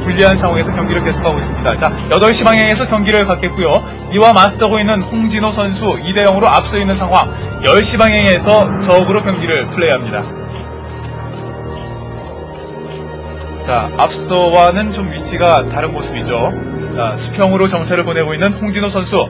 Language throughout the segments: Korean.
불리한 상황에서 경기를 계속하고 있습니다. 자, 8시 방향에서 경기를 갖겠고요. 이와 맞서고 있는 홍진호 선수 2대0으로 앞서 있는 상황. 10시 방향에서 적으로 경기를 플레이합니다. 자, 앞서와는 좀 위치가 다른 모습이죠. 자, 수평으로 정찰을 보내고 있는 홍진호 선수.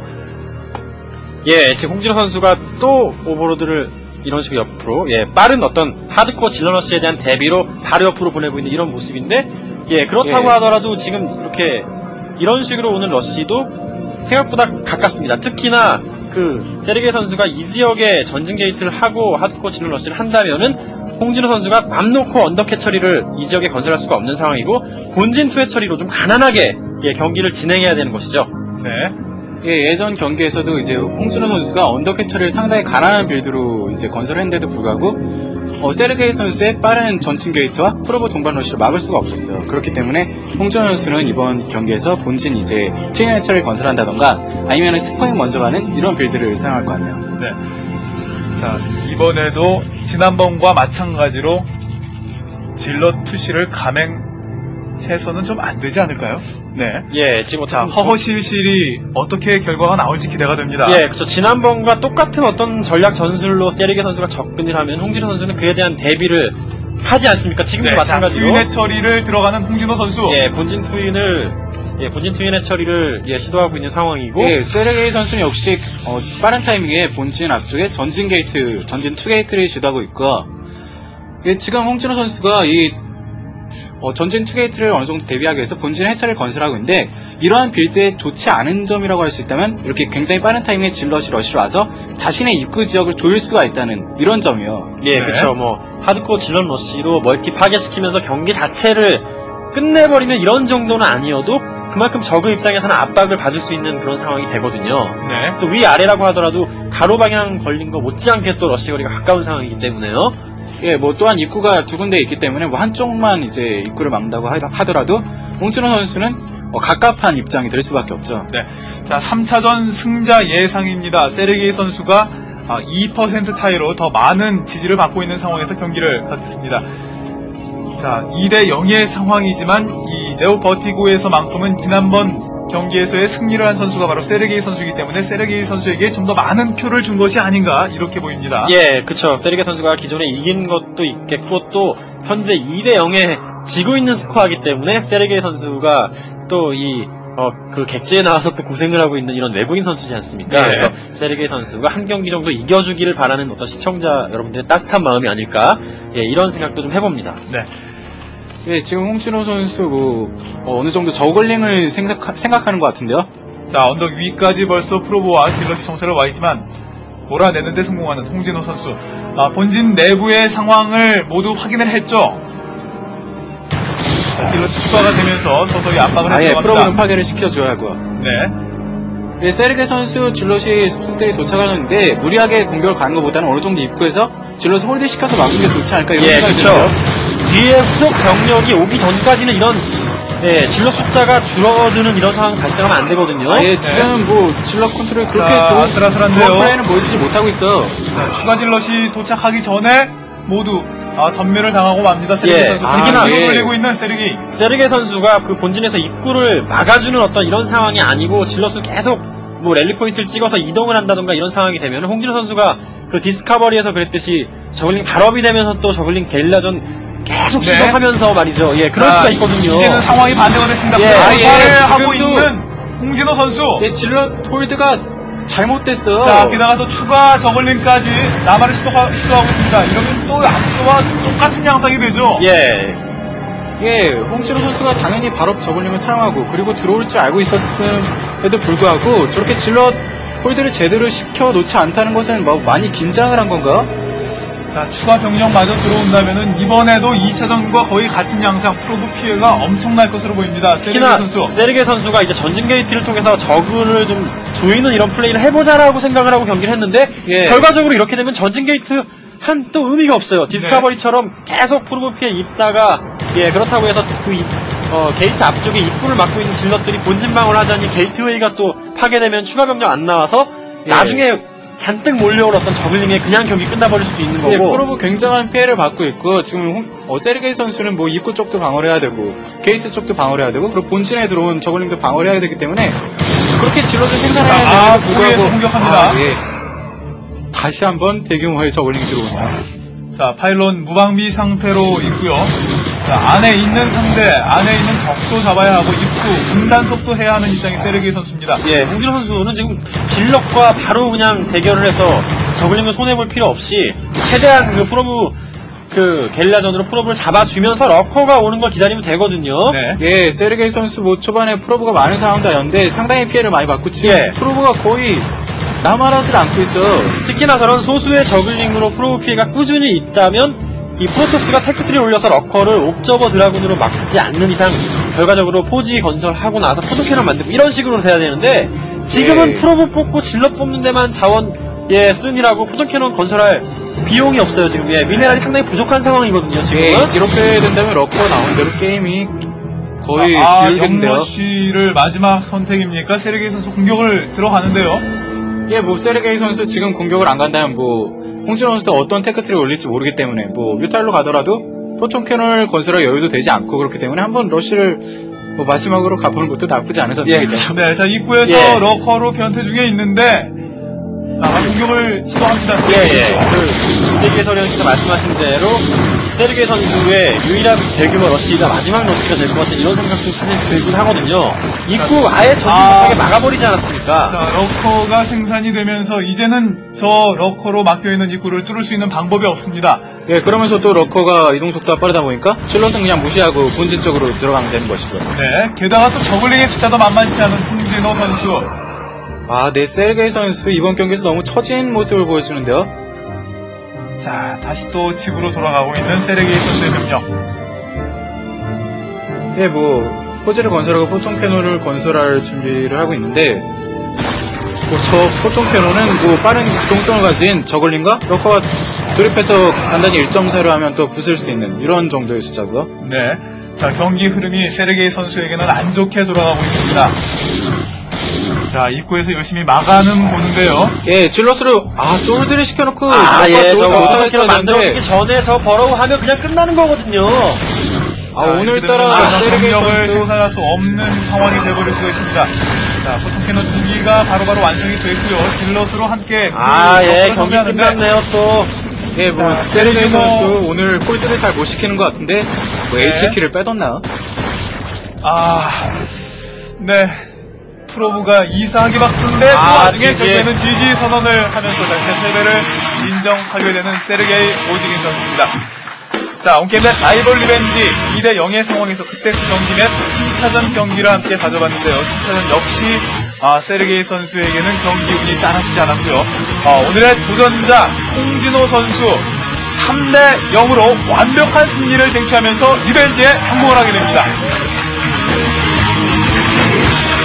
예, 지금 홍진호 선수가 또 오버로드를 이런 식으로 옆으로, 예, 빠른 어떤 하드코어 질러러시에 대한 대비로 바로 옆으로 보내고 있는 이런 모습인데, 예, 그렇다고 하더라도 지금 이렇게 이런 식으로 오는 러시도 생각보다 가깝습니다. 특히나 그 세르게이 선수가 이 지역에 전진 게이트를 하고 하드코어 질러러시를 한다면은 홍진호 선수가 맘 놓고 언더캣 처리를 이 지역에 건설할 수가 없는 상황이고, 본진 투회 처리로 좀 가난하게, 예, 경기를 진행해야 되는 것이죠. 네. 예, 예전 경기에서도 이제 홍준호 선수가 언더캐처를 상당히 가난한 빌드로 이제 건설했는데도 불구하고 세르게이 선수의 빠른 전진 게이트와 프로보 동반 러시를 막을 수가 없었어요. 그렇기 때문에 홍준호 선수는 이번 경기에서 본진 이제 트윈해처를 건설한다던가 아니면 스포잉 먼저 가는 이런 빌드를 사용할 것 같네요. 네. 자, 이번에도 지난번과 마찬가지로 질럿 투시를 감행해서는 좀 안 되지 않을까요? 네. 예, 지금 자, 허허실실이 어떻게 결과가 나올지 기대가 됩니다. 예, 그렇죠. 지난번과 똑같은 어떤 전략 전술로 세르게 선수가 접근을 하면 홍진호 선수는 그에 대한 대비를 하지 않습니까? 지금도 네, 마찬가지로. 트윈의 처리를 들어가는 홍진호 선수. 예, 본진 트윈의 처리를 예, 시도하고 있는 상황이고. 예, 세르게이 선수는 역시 빠른 타이밍에 본진 앞쪽에 전진 게이트, 전진 투 게이트를 시도하고 있고, 예, 지금 홍진호 선수가 이 전진 투게이트를 어느 정도 대비하기 위해서 본진 해처를 건설하고 있는데, 이러한 빌드에 좋지 않은 점이라고 할 수 있다면 이렇게 굉장히 빠른 타이밍에 질럿이 러시로 와서 자신의 입구 지역을 조일 수가 있다는 이런 점이요. 예, 네. 그렇죠. 뭐 하드코어 질럿 러시로 멀티 파괴시키면서 경기 자체를 끝내버리면 이런 정도는 아니어도 그만큼 적의 입장에서는 압박을 받을 수 있는 그런 상황이 되거든요. 네. 또 위아래라고 하더라도 가로 방향 걸린 거 못지않게 또 러시 거리가 가까운 상황이기 때문에요. 예, 뭐 또한 입구가 두 군데 있기 때문에 뭐 한쪽만 이제 입구를 막는다고 하더라도 홍준호 선수는 갑갑한 입장이 될 수밖에 없죠. 네. 자, 3차전 승자 예상입니다. 세르게이 선수가 2% 차이로 더 많은 지지를 받고 있는 상황에서 경기를 갖겠습니다. 자, 2대0의 상황이지만 이 네오 버티고에서만큼은 지난번 경기에서의 승리를 한 선수가 바로 세르게이 선수이기 때문에 세르게이 선수에게 좀 더 많은 표를 준 것이 아닌가 이렇게 보입니다. 예, 그쵸. 세르게 선수가 기존에 이긴 것도 있겠고 또 현재 2대0에 지고 있는 스코어이기 때문에 세르게 선수가 또 그 객지에 나와서 또 고생을 하고 있는 이런 외국인 선수지 않습니까? 네. 그래서 세르게 선수가 한 경기 정도 이겨주기를 바라는 어떤 시청자 여러분들의 따뜻한 마음이 아닐까? 예, 이런 생각도 좀 해봅니다. 네. 예, 지금 홍준호 선수 어느 정도 저글링을 생각하는 것 같은데요. 자, 언덕 위까지 벌써 프로보와 질럿이 정찰을 와 있지만 몰아내는데 성공하는 홍진호 선수. 본진 내부의 상황을 모두 확인을 했죠. 자, 질럿이 추가가 되면서 서서히 압박을 아예 해들어갑니다. 프로그램 파괴를 시켜줘야 하고요. 네. 예, 세르게 선수 질럿이 손들이 도착하는데 무리하게 공격을 가는 것보다는 어느 정도 입구에서 질럿을 홀드 시켜서 막는 게 좋지 않을까 이런 예, 생각이 그쵸. 들어요. 뒤에 후속 병력이 오기 전까지는 이런 예, 질럿 숫자가 줄어드는 이런 상황 발생하면 안 되거든요. 예, 지금 뭐 질럿 컨트롤 그렇게 자, 좋은 아슬아슬한데요. 플레이는 보여주지 못하고 있어. 자, 추가 질럿이 도착하기 전에 모두 전멸을 당하고 맙니다. 세르게이 예, 선수. 특히나 뒤로 예. 돌리고 있는 세르게이. 세르게 선수가 그 본진에서 입구를 막아주는 어떤 이런 상황이 아니고 질럿을 계속 뭐 랠리 포인트를 찍어서 이동을 한다던가 이런 상황이 되면 홍진호 선수가 그 디스커버리에서 그랬듯이 저글링 발업이 되면서 또 저글링 게릴라전 계속 네. 시도하면서 말이죠. 예, 그럴 수가 있거든요. 이제는 상황이 반대가 됐습니다. 예, 발을 하고 지금도- 있는 홍진호 선수. 예, 질럿 홀드가 잘못됐어. 자, 게다가 또 추가 저글링까지 남아를 시도하고 있습니다. 이러면 또 앞서와 똑같은 양상이 되죠. 예, 예, 홍진호 선수가 당연히 바로 저글링을 사용하고 그리고 들어올 줄 알고 있었음에도 불구하고 저렇게 질럿 홀드를 제대로 시켜놓지 않다는 것은 뭐 많이 긴장을 한 건가? 자, 추가 병력마저 들어온다면은 이번에도 2차전과 거의 같은 양상 프로브 피해가 엄청날 것으로 보입니다. 세르게이 특히나 선수. 세르게 선수가 이제 전진 게이트를 통해서 저그를 좀 조이는 이런 플레이를 해보자라고 생각을 하고 경기를 했는데 예. 결과적으로 이렇게 되면 전진 게이트 한 또 의미가 없어요. 디스커버리처럼 계속 프로브 피해 입다가 예 그렇다고 해서 그 게이트 앞쪽에 입구를 막고 있는 질럿들이 본진방을 하자니 게이트웨이가 또 파괴되면 추가 병력 안 나와서 예. 나중에 잔뜩 몰려온 어떤 저글링에 그냥 경기 끝나버릴 수도 있는 거고. 예, 프로브 굉장한 피해를 받고 있고 지금 세르게이 선수는 뭐 입구 쪽도 방어를 해야 되고 게이트 쪽도 방어를 해야 되고 그리고 본진에 들어온 저글링도 방어를 해야 되기 때문에 그렇게 질러서 생산해야 되는 프로브에서 공격합니다. 예. 다시 한번 대규모의 저글링이 들어오네요. 자, 파일론 무방비 상태로 있고요. 자, 안에 있는 상대, 안에 있는 적도 잡아야 하고 입구, 분단속도 해야 하는 입장인 세르게이 선수입니다. 예, 홍진호 선수는 지금 질럿과 바로 그냥 대결을 해서 저글링을 손해볼 필요 없이 최대한 그 프로브 게릴라전으로 프로브를 잡아주면서 러커가 오는 걸 기다리면 되거든요. 네. 예, 세르게이 선수 뭐 초반에 프로브가 많은 상황이었는데 상당히 피해를 많이 받고 지금 예. 프로브가 거의 남아나질 않고 있어. 특히나 저런 소수의 저글링으로 프로브 피해가 꾸준히 있다면 이 프로토스가 테크트리 올려서 러커를 옵저버 드라군으로 막지 않는 이상 결과적으로 포지 건설하고 나서 포토캐논 만들고 이런 식으로 돼야 되는데 지금은 예. 프로브 뽑고 질럿 뽑는 데만 자원 쓰느라고 포토캐논 건설할 비용이 없어요. 지금 미네랄이 상당히 부족한 상황이거든요. 지금은. 예, 이렇게 된다면 러커가 나온 대로 게임이 거의 비율인데요. 영러쉬를 마지막 선택입니까? 세르게이 선수 공격을 들어가는데요. 예, 뭐 세르게이 선수 지금 공격을 안 간다면 뭐 홍진호 선수가 어떤 테크트를 올릴지 모르기 때문에 뭐 뮤탈로 가더라도 포톤 캐논을 건설할 여유도 되지 않고 그렇기 때문에 한번 러쉬를 뭐 마지막으로 가보는 것도 나쁘지 않은 선택이죠. 네, 자, 입구에서 예. 러커로 변태 중에 있는데, 자, 공격을 시도합니다. 세르게이 선수가 말씀하신 대로 세르게이 선수의 유일한 대규모 러시가 마지막 러시가 될 것 같은 이런 생각도 사실 들긴 하거든요. 입구 아예 전진 못하게 막아버리지 않았습니까? 자, 러커가 생산이 되면서 이제는 저 러커로 막혀있는 입구를 뚫을 수 있는 방법이 없습니다. 예, 그러면서 또 러커가 이동 속도가 빠르다 보니까 실럿은 그냥 무시하고 본진 쪽으로 들어가면 되는 것이고요. 네, 게다가 또 저글링의 숫자도 만만치 않은 홍진호 선수. 아, 네, 세르게이 선수 이번 경기에서 너무 처진 모습을 보여주는데요. 자, 다시 또 집으로 돌아가고 있는 세르게이 선수의 병력. 예, 뭐 포지를 건설하고 포톤 캐논을 건설할 준비를 하고 있는데 뭐 저 포톤 캐논은 뭐 빠른 기동성을 가진 저글링과 러커가 돌입해서 간단히 1.4로 하면 또 부술 수 있는 이런 정도의 숫자고요. 네, 자, 경기 흐름이 세르게이 선수에게는 안 좋게 돌아가고 있습니다. 자, 입구에서 열심히 막아는 보는데요. 예, 질럿으로 솔드를 시켜놓고 예, 저거 못하게 포토캐논 만들어주기 전에 저 버러우하면 그냥 끝나는 거거든요. 오늘따라 세르게이 공격을 선수 생산할 수 없는 상황이 되어버릴 수가 있습니다. 자, 포톤캐논 2기가 바로바로 완성이 됐고요. 질럿으로 함께 예, 경기 끝났네요 또. 예, 뭐 자, 세르게이 그리고 선수 오늘 폴드를 잘 못 시키는 것 같은데 뭐 네. HP를 빼뒀나요? 네. 프로브가 이상하게 바쁜데 그 와중에 GG. 결국에는 GG 선언을 하면서 패배를 인정하게 되는 세르게이 오지긴 선수입니다. 자, 온게임 내 라이벌 리벤지 2대 0의 상황에서 그때 그 경기 넷 3차전 경기를 함께 가져봤는데요. 3차전 역시 세르게이 선수에게는 경기 운이 따라주지 않았고요. 오늘의 도전자 홍진호 선수 3대 0으로 완벽한 승리를 쟁취하면서 리벤지에 성공을 하게 됩니다.